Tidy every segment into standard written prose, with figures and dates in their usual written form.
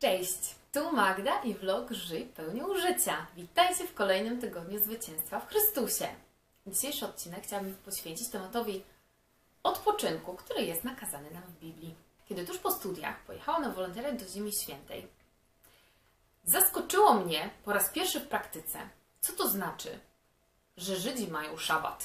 Cześć, tu Magda i vlog Żyj pełnią życia. Witajcie w kolejnym tygodniu zwycięstwa w Chrystusie. Dzisiejszy odcinek chciałabym poświęcić tematowi odpoczynku, który jest nakazany nam w Biblii. Kiedy tuż po studiach pojechałam na wolontariat do Ziemi Świętej, zaskoczyło mnie po raz pierwszy w praktyce, co to znaczy, że Żydzi mają szabat.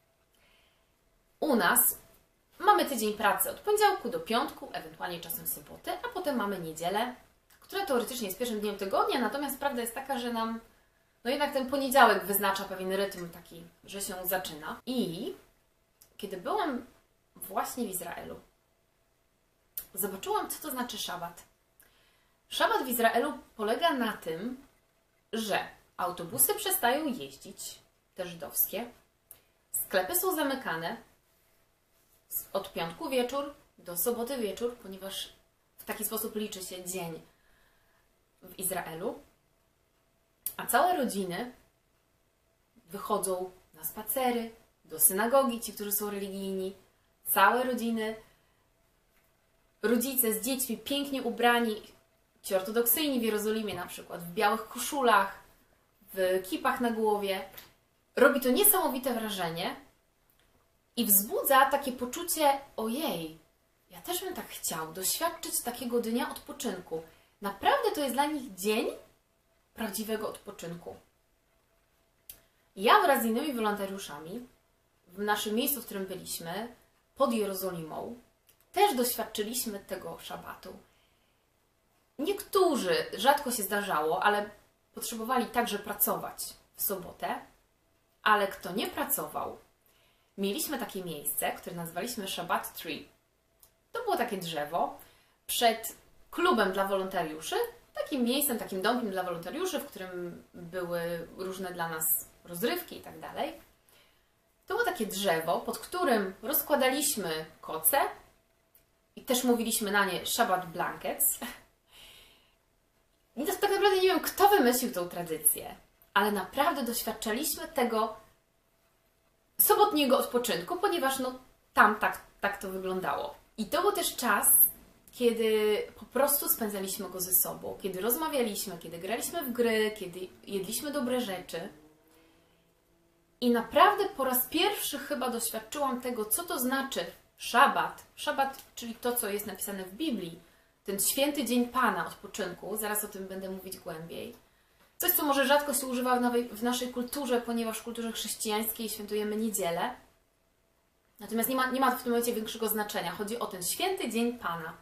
U nas mamy tydzień pracy od poniedziałku do piątku, ewentualnie czasem soboty, a potem mamy niedzielę, która teoretycznie jest pierwszym dniem tygodnia, natomiast prawda jest taka, że nam jednak ten poniedziałek wyznacza pewien rytm taki, że się zaczyna. I kiedy byłam właśnie w Izraelu, zobaczyłam, co to znaczy szabat. Szabat w Izraelu polega na tym, że autobusy przestają jeździć, te żydowskie, sklepy są zamykane od piątku wieczór do soboty wieczór, ponieważ w taki sposób liczy się dzień w Izraelu, a całe rodziny wychodzą na spacery, do synagogi, ci, którzy są religijni, całe rodziny, rodzice z dziećmi pięknie ubrani, ci ortodoksyjni w Jerozolimie na przykład, w białych koszulach, w kipach na głowie. Robi to niesamowite wrażenie i wzbudza takie poczucie, ojej, ja też bym tak chciał doświadczyć takiego dnia odpoczynku. Naprawdę to jest dla nich dzień prawdziwego odpoczynku. Ja wraz z innymi wolontariuszami w naszym miejscu, w którym byliśmy, pod Jerozolimą, też doświadczyliśmy tego szabatu. Niektórzy, rzadko się zdarzało, ale potrzebowali także pracować w sobotę, ale kto nie pracował, mieliśmy takie miejsce, które nazwaliśmy Shabbat Tree. To było takie drzewo przed klubem dla wolontariuszy, takim miejscem, takim domkiem dla wolontariuszy, w którym były różne dla nas rozrywki i tak dalej. To było takie drzewo, pod którym rozkładaliśmy koce i też mówiliśmy na nie Shabbat Blankets. I to tak naprawdę nie wiem, kto wymyślił tą tradycję, ale naprawdę doświadczaliśmy tego sobotniego odpoczynku, ponieważ tam tak to wyglądało. I to był też czas, kiedy po prostu spędzaliśmy go ze sobą, kiedy rozmawialiśmy, kiedy graliśmy w gry, kiedy jedliśmy dobre rzeczy. I naprawdę po raz pierwszy chyba doświadczyłam tego, co to znaczy szabat. Szabat, czyli to, co jest napisane w Biblii, ten święty dzień Pana, odpoczynku, zaraz o tym będę mówić głębiej. Coś, co może rzadko się używa w naszej kulturze, ponieważ w kulturze chrześcijańskiej świętujemy niedzielę. Natomiast nie ma w tym momencie większego znaczenia. Chodzi o ten święty dzień Pana.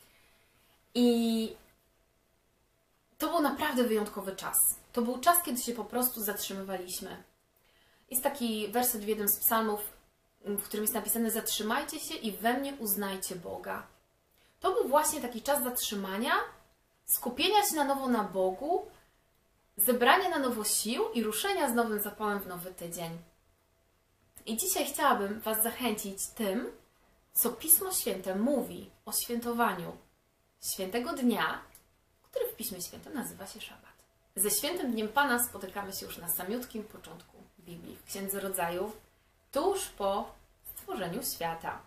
I to był naprawdę wyjątkowy czas. To był czas, kiedy się po prostu zatrzymywaliśmy. Jest taki werset w jednym z psalmów, w którym jest napisane: zatrzymajcie się i we mnie uznajcie Boga. To był właśnie taki czas zatrzymania, skupienia się na nowo na Bogu, zebrania na nowo sił i ruszenia z nowym zapałem w nowy tydzień. I dzisiaj chciałabym Was zachęcić tym, co Pismo Święte mówi o świętowaniu świętego dnia, który w Piśmie Świętym nazywa się szabat. Ze świętym dniem Pana spotykamy się już na samiutkim początku Biblii, w Księdze Rodzaju, tuż po stworzeniu świata.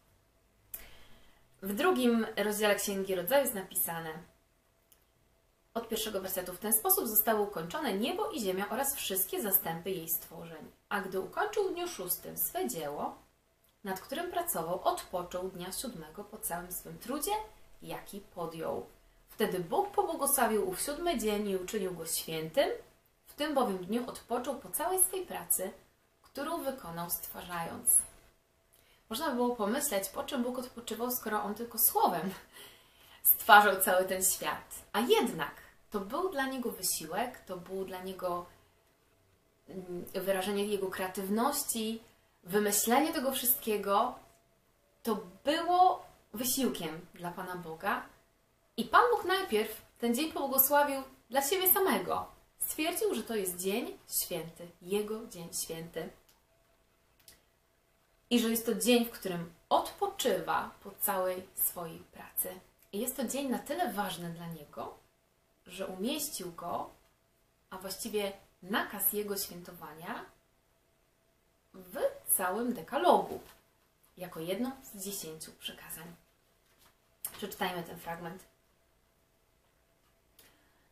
W 2 rozdziale Księgi Rodzaju jest napisane od 1 wersetu: w ten sposób zostały ukończone niebo i ziemia oraz wszystkie zastępy jej stworzeń. A gdy ukończył w dniu 6 swe dzieło, nad którym pracował, odpoczął dnia 7 po całym swym trudzie, jaki podjął. Wtedy Bóg pobłogosławił ów 7 dzień i uczynił go świętym, w tym bowiem dniu odpoczął po całej swej pracy, którą wykonał stwarzając. Można by było pomyśleć, po czym Bóg odpoczywał, skoro On tylko słowem stwarzał cały ten świat. A jednak to był dla Niego wysiłek, to był dla Niego wyrażenie Jego kreatywności, wymyślenie tego wszystkiego. To było wysiłkiem dla Pana Boga. I Pan Bóg najpierw ten dzień pobłogosławił dla siebie samego. Stwierdził, że to jest dzień święty, Jego dzień święty. I że jest to dzień, w którym odpoczywa po całej swojej pracy. I jest to dzień na tyle ważny dla Niego, że umieścił go, a właściwie nakaz Jego świętowania w całym dekalogu, jako jedno z 10 przykazań. Przeczytajmy ten fragment.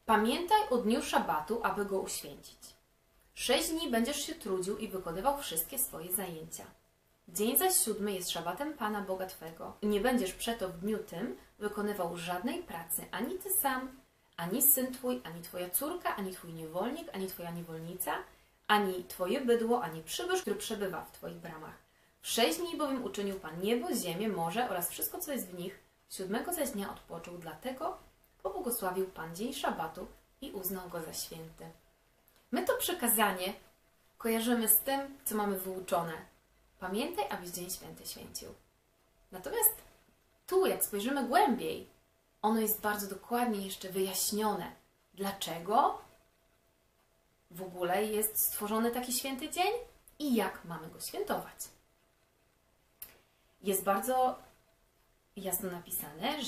Pamiętaj o dniu szabatu, aby go uświęcić. 6 dni będziesz się trudził i wykonywał wszystkie swoje zajęcia. Dzień zaś 7 jest szabatem Pana Boga Twego. Nie będziesz przeto w dniu tym wykonywał żadnej pracy, ani Ty sam, ani syn Twój, ani Twoja córka, ani Twój niewolnik, ani Twoja niewolnica, ani Twoje bydło, ani przybysz, który przebywa w Twoich bramach. W 6 dni bowiem uczynił Pan niebo, ziemię, morze oraz wszystko, co jest w nich. 7 zaś dnia odpoczął, dlatego pobłogosławił Pan dzień szabatu i uznał go za święty. My to przykazanie kojarzymy z tym, co mamy wyuczone. Pamiętaj, abyś dzień święty święcił. Natomiast tu, jak spojrzymy głębiej, ono jest bardzo dokładnie jeszcze wyjaśnione. Dlaczego w ogóle jest stworzony taki święty dzień i jak mamy go świętować. Jest bardzo jasno napisane,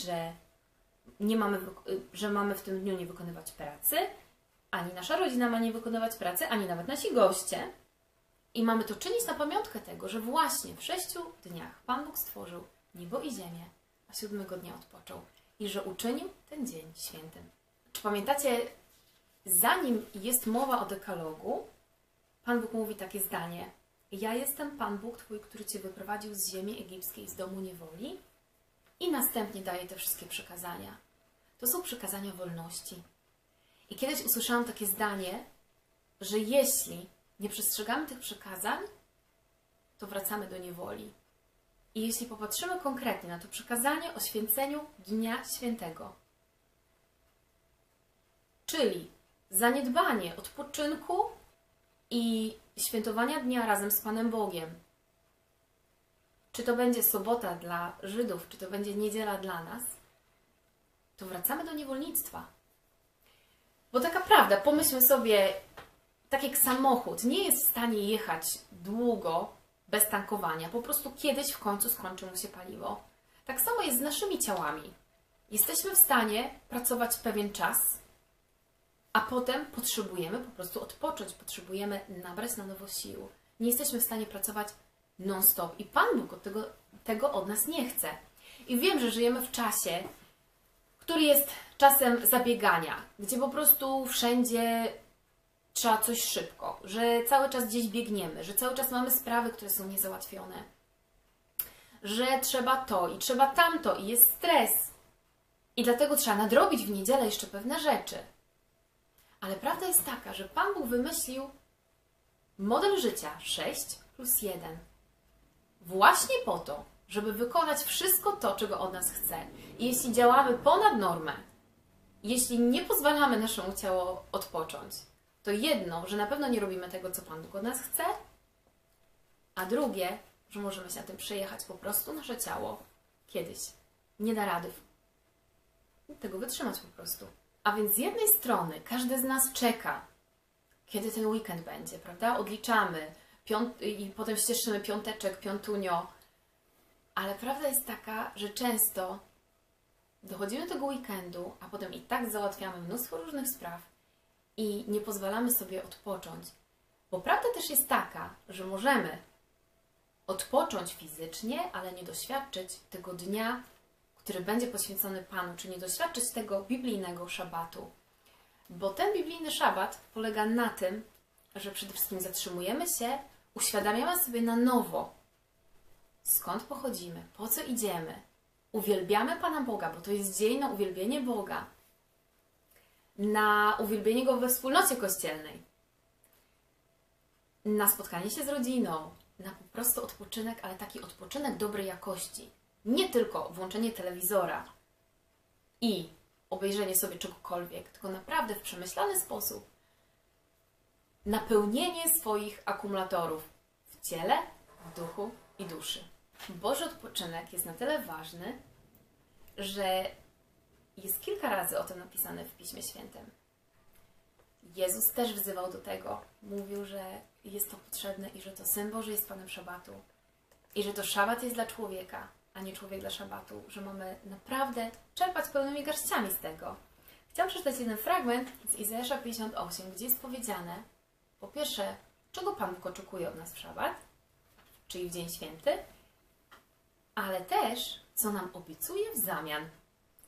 że mamy w tym dniu nie wykonywać pracy, ani nasza rodzina ma nie wykonywać pracy, ani nawet nasi goście. I mamy to czynić na pamiątkę tego, że właśnie w 6 dniach Pan Bóg stworzył niebo i ziemię, a 7 dnia odpoczął i że uczynił ten dzień świętym. Czy pamiętacie, zanim jest mowa o dekalogu, Pan Bóg mówi takie zdanie: ja jestem Pan Bóg Twój, który Cię wyprowadził z ziemi egipskiej, z domu niewoli. I następnie daje te wszystkie przykazania. To są przykazania wolności. I kiedyś usłyszałam takie zdanie, że jeśli nie przestrzegamy tych przykazań, to wracamy do niewoli. I jeśli popatrzymy konkretnie na to przykazanie o święceniu Dnia Świętego, czyli zaniedbanie odpoczynku i świętowania dnia razem z Panem Bogiem, czy to będzie sobota dla Żydów, czy to będzie niedziela dla nas, to wracamy do niewolnictwa. Bo taka prawda, pomyślmy sobie, tak jak samochód nie jest w stanie jechać długo bez tankowania, po prostu kiedyś w końcu skończy mu się paliwo. Tak samo jest z naszymi ciałami. Jesteśmy w stanie pracować pewien czas, a potem potrzebujemy po prostu odpocząć, potrzebujemy nabrać na nowo sił. Nie jesteśmy w stanie pracować non-stop i Pan Bóg tego od nas nie chce. I wiem, że żyjemy w czasie, który jest czasem zabiegania, gdzie po prostu wszędzie trzeba coś szybko, że cały czas gdzieś biegniemy, że cały czas mamy sprawy, które są niezałatwione, że trzeba to i trzeba tamto i jest stres. I dlatego trzeba nadrobić w niedzielę jeszcze pewne rzeczy. Ale prawda jest taka, że Pan Bóg wymyślił model życia 6+1 właśnie po to, żeby wykonać wszystko to, czego od nas chce. I jeśli działamy ponad normę, jeśli nie pozwalamy naszemu ciału odpocząć, to jedno, że na pewno nie robimy tego, co Pan Bóg od nas chce, a drugie, że możemy się na tym przejechać. Po prostu nasze ciało kiedyś nie da rady tego wytrzymać po prostu. A więc z jednej strony każdy z nas czeka, kiedy ten weekend będzie, prawda? Odliczamy i potem ścieszymy piąteczek, piątunio. Ale prawda jest taka, że często dochodzimy do tego weekendu, a potem i tak załatwiamy mnóstwo różnych spraw i nie pozwalamy sobie odpocząć. Bo prawda też jest taka, że możemy odpocząć fizycznie, ale nie doświadczyć tego dnia, który będzie poświęcony Panu, czy nie doświadczyć tego biblijnego szabatu. Bo ten biblijny szabat polega na tym, że przede wszystkim zatrzymujemy się, uświadamiamy sobie na nowo, skąd pochodzimy, po co idziemy. Uwielbiamy Pana Boga, bo to jest dzień na uwielbienie Boga. Na uwielbienie Go we wspólnocie kościelnej. Na spotkanie się z rodziną. Na po prostu odpoczynek, ale taki odpoczynek dobrej jakości. Nie tylko włączenie telewizora i obejrzenie sobie czegokolwiek, tylko naprawdę w przemyślany sposób napełnienie swoich akumulatorów w ciele, w duchu i duszy. Boży odpoczynek jest na tyle ważny, że jest kilka razy o tym napisane w Piśmie Świętym. Jezus też wzywał do tego. Mówił, że jest to potrzebne i że to Syn Boży jest Panem szabatu. I że to szabat jest dla człowieka, a nie człowiek dla szabatu. Że mamy naprawdę czerpać pełnymi garściami z tego. Chciałam przeczytać jeden fragment z Izajasza 58, gdzie jest powiedziane, po pierwsze, czego Pan Bóg oczekuje od nas w szabat, czyli w Dzień Święty, ale też, co nam obiecuje w zamian.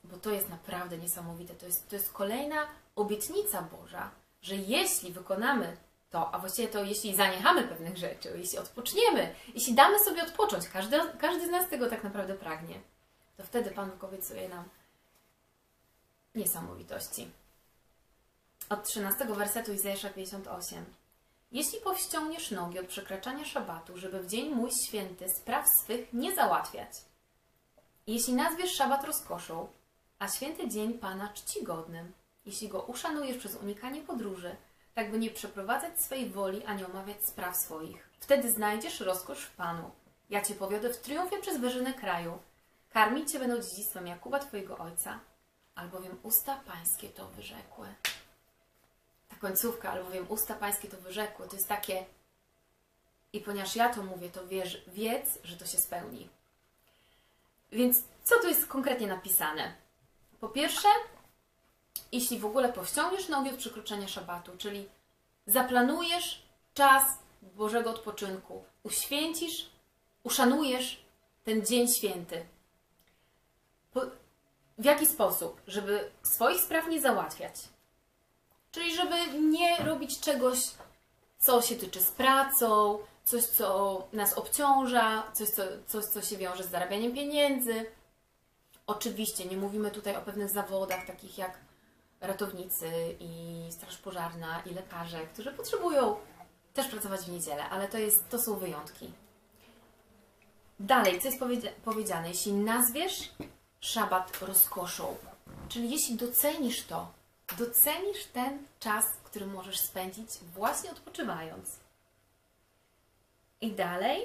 bo to jest naprawdę niesamowite. To jest kolejna obietnica Boża, że jeśli wykonamy to, a właściwie to jeśli zaniechamy pewnych rzeczy, jeśli odpoczniemy, jeśli damy sobie odpocząć, każdy z nas tego tak naprawdę pragnie, to wtedy Pan Bóg obiecuje nam niesamowitości. Od 13 wersetu Izajasza 58. Jeśli powściągniesz nogi od przekraczania szabatu, żeby w dzień mój święty spraw swych nie załatwiać. Jeśli nazwiesz szabat rozkoszą, a święty dzień Pana czcigodnym, jeśli go uszanujesz przez unikanie podróży, tak by nie przeprowadzać swej woli, ani omawiać spraw swoich. Wtedy znajdziesz rozkosz w Panu. Ja Cię powiodę w triumfie przez wyżyny kraju. Karmić Cię będą dziedzictwem Jakuba Twojego Ojca, albowiem usta Pańskie to wyrzekły. Ta końcówka, albowiem usta Pańskie to wyrzekły, to jest takie i ponieważ ja to mówię, to wiedz, że to się spełni. Więc co tu jest konkretnie napisane? Po pierwsze, jeśli w ogóle powściągniesz nogi od przekroczenia szabatu, czyli zaplanujesz czas Bożego odpoczynku, uświęcisz, uszanujesz ten dzień święty. W jaki sposób? Żeby swoich spraw nie załatwiać. Czyli żeby nie robić czegoś, co się tyczy z pracą, coś, co nas obciąża, coś, co się wiąże z zarabianiem pieniędzy. Oczywiście nie mówimy tutaj o pewnych zawodach, takich jak ratownicy i straż pożarna i lekarze, którzy potrzebują też pracować w niedzielę, ale to są wyjątki. Dalej, co jest powiedziane? Jeśli nazwiesz szabat rozkoszą, czyli jeśli docenisz to, docenisz ten czas, który możesz spędzić właśnie odpoczywając. I dalej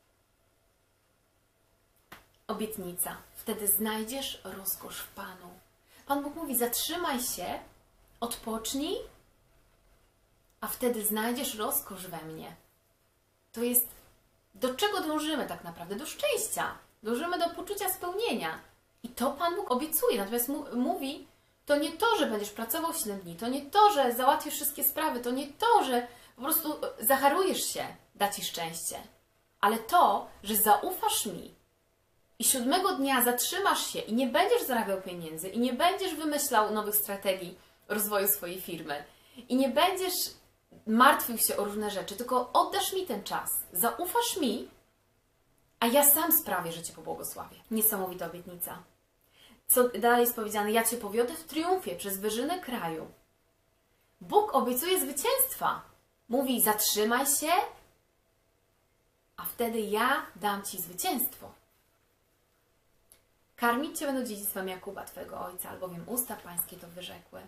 obietnica. Wtedy znajdziesz rozkosz w Panu. Pan Bóg mówi, zatrzymaj się, odpocznij, a wtedy znajdziesz rozkosz we mnie. To jest, do czego dążymy tak naprawdę? Do szczęścia. Dążymy do poczucia spełnienia. I to Pan Bóg obiecuje. Natomiast mówi, to nie to, że będziesz pracował 7 dni, to nie to, że załatwisz wszystkie sprawy, to nie to, że po prostu zacharujesz się, da Ci szczęście. Ale to, że zaufasz mi i 7 dnia zatrzymasz się i nie będziesz zarabiał pieniędzy i nie będziesz wymyślał nowych strategii rozwoju swojej firmy i nie będziesz martwił się o różne rzeczy, tylko oddasz mi ten czas, zaufasz mi, a ja sam sprawię, że Cię pobłogosławię. Niesamowita obietnica. Co dalej jest powiedziane? Ja Cię powiodę w triumfie przez wyżyny kraju. Bóg obiecuje zwycięstwa. Mówi, zatrzymaj się, a wtedy ja dam Ci zwycięstwo. Karmić Cię będą dziedzictwem Jakuba, Twojego Ojca, albowiem usta Pańskie to wyrzekły.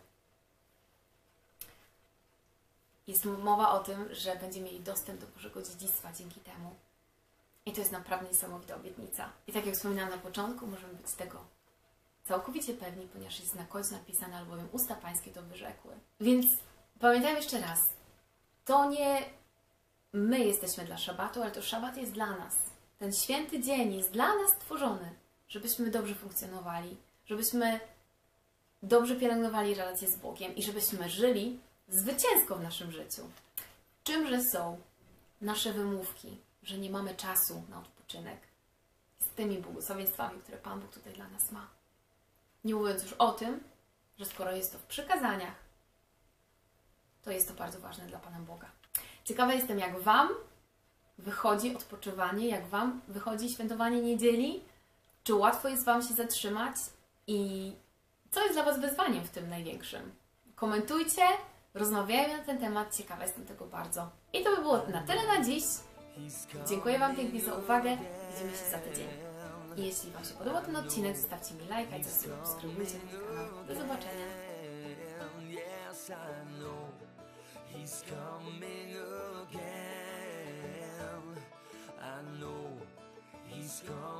Jest mowa o tym, że będziemy mieli dostęp do Bożego dziedzictwa dzięki temu. I to jest naprawdę niesamowita obietnica. I tak jak wspominałam na początku, możemy być tego całkowicie pewni, ponieważ jest na końcu napisane, albowiem usta Pańskie to wyrzekły. Więc pamiętajmy jeszcze raz, to nie my jesteśmy dla szabatu, ale to szabat jest dla nas. Ten święty dzień jest dla nas stworzony, żebyśmy dobrze funkcjonowali, żebyśmy dobrze pielęgnowali relacje z Bogiem i żebyśmy żyli zwycięsko w naszym życiu. Czymże są nasze wymówki, że nie mamy czasu na odpoczynek z tymi błogosławieństwami, które Pan Bóg tutaj dla nas ma? Nie mówiąc już o tym, że skoro jest to w przykazaniach, to jest to bardzo ważne dla Pana Boga. Ciekawa jestem, jak Wam wychodzi odpoczywanie, jak Wam wychodzi świętowanie niedzieli, czy łatwo jest Wam się zatrzymać i co jest dla Was wyzwaniem w tym największym? Komentujcie, rozmawiajmy na ten temat, ciekawa jestem tego bardzo. I to by było na tyle na dziś. Dziękuję Wam pięknie za uwagę, widzimy się za tydzień. I jeśli Wam się podobał ten odcinek, zostawcie mi lajka i zasubskrybujcie mój kanał. Do zobaczenia. He's coming again. I know he's coming.